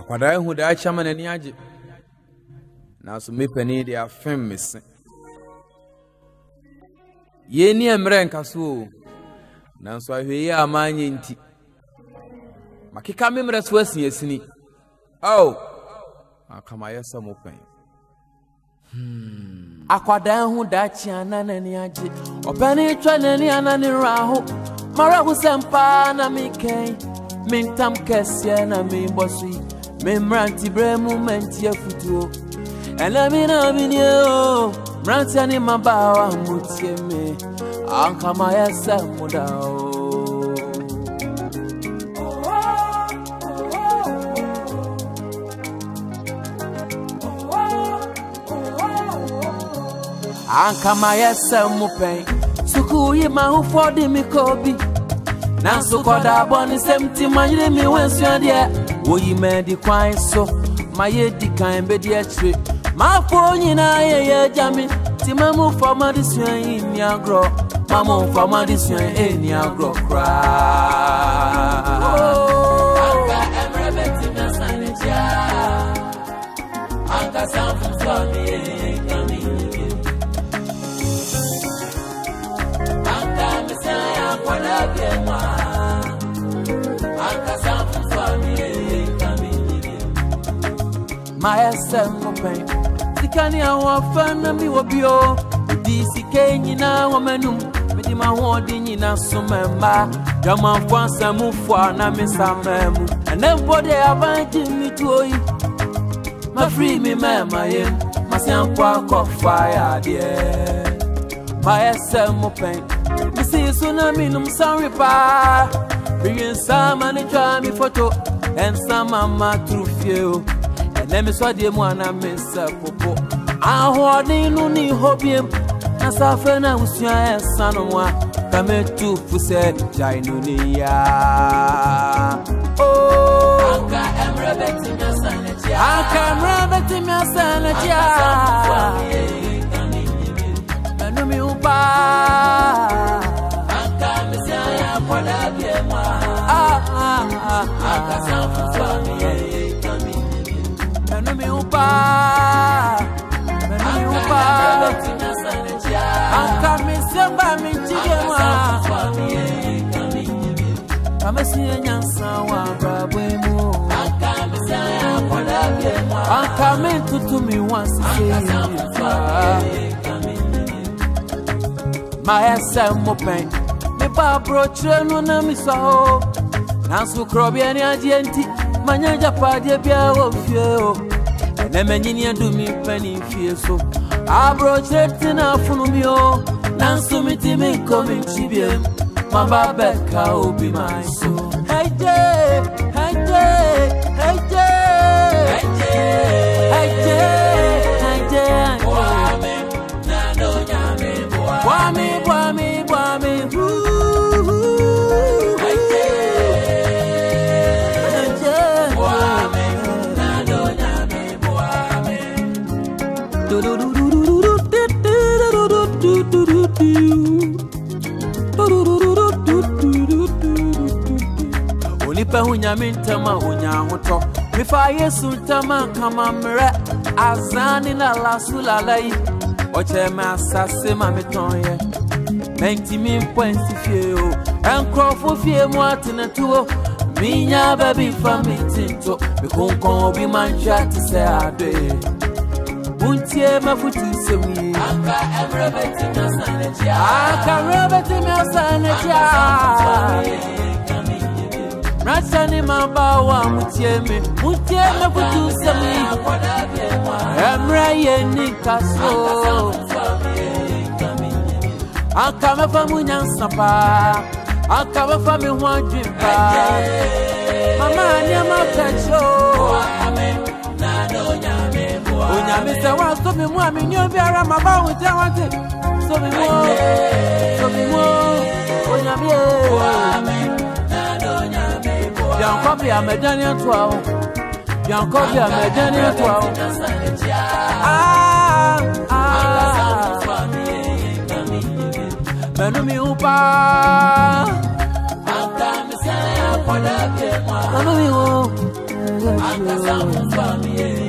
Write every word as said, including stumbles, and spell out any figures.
Akwada hu da achama na ni age na so mepani de afem mese ye ni emre nkaso na so ahwe ye amanye nti makika memre so asin asini oh akama yesa mopen hmm akwada hu da achana na ni age obani twa na ni anani raho mara hu sempa na miken mintam kesye na mi bosi memranti bre moment ya futuo ela mi na minio mranti ani mabawa mutie me ankama yesa mudao ankama yesa mupen suku yi ma hu for di mi kobi na so koda boni semti manyire mi wensu de woyi me di kwan so maye di kan be di achre ma fo nyina ye ye jami ti mamu for ma di suan ni agro mamu for ma di suan e ni agro kra anga emre beti na sanija anga samfu so mi kami anga misaya kwala bema anga samfu so mi Maye semopen sikani awafana mi wobio disi kenyina womanum medi ma hodi nyina somemba dama fansa mufwa na misamemu anebode abanji mituoyi ma free me mama ye masiankwa ko fire de Maye semopen misi suna minum sorry pa bring some and try me photo and some mama trufio let me saw the one I miss a popo. I hold in only hobium. As I fell now, your son of one come to Fuse, Jainunia. Oh, I'm revetting your sanity. I can revetting your sanity. I know me upa. I can't miss a Polabia. Ah, ah, ah, ah, ah. Menu mi upa, menu mi upa. Anka mi semba mi chigema. Kama siye nyansa wa babwemu. Anka mi saya kola bema. Anka mi tutu mi wansi Maye semopen, mi ba broche no na mi saho. Nansu krobi ani agenti. Manyanja padye bia ofio ene menyini adu mi pani fie so abrocheti na funumio nanso miti mi komi chibiem mababeka obi my so hey je hey je hey je hey je hey je boami na do nyame boami boami boami Onipa hunya mintama hunya hoto mifa Yesu tama kama mre azani na lasula lai oche ma asase ma metonye ninety min points fie o enkrofo fie mu atene tuo minya baby famitinto bikonkon obi mancha ti se ade buntie mafutu semi aka everybody na saneti aka everybody na saneti Rasani mabawa mutieme mutieme futu semi emra ye nikaso aka mafa munyansa pa aka mafa me ho adwimpa mama nyama kacho na do nyame onyame se wa so me mu amenyo biara maba wo je wate so me mo so me mo onyame na do nyame bien copy a medani atwa bien copy a medani atwa ah ah menu mi upa aka me se ya poda ke ma menu mi Akasa mu family.